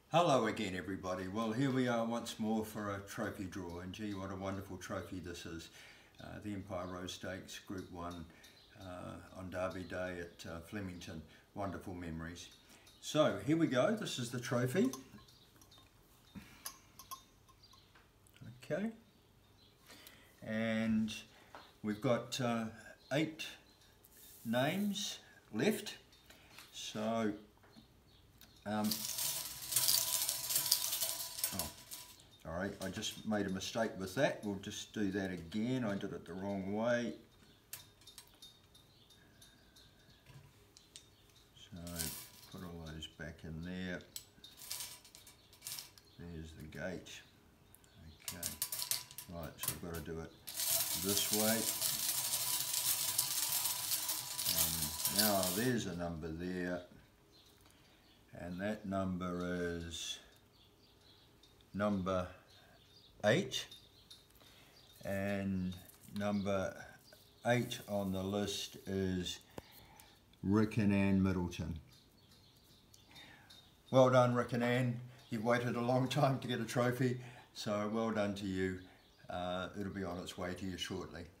Hello again everybody. Well, here we are once more for a trophy draw, and gee, what a wonderful trophy this is. The Empire Rose Stakes Group 1 on Derby Day at Flemington. Wonderful memories. So here we go, this is the trophy. Okay, and we've got 8 names left. So sorry, I just made a mistake with that. We'll just do that again. I did it the wrong way. So put all those back in there. There's the gate. Okay. Right, so I've got to do it this way. Now there's a number there. And that number is number 8, and number 8 on the list is Rick and Ann Middleton. Well done, Rick and Ann. You've waited a long time to get a trophy, so well done to you. It'll be on its way to you shortly.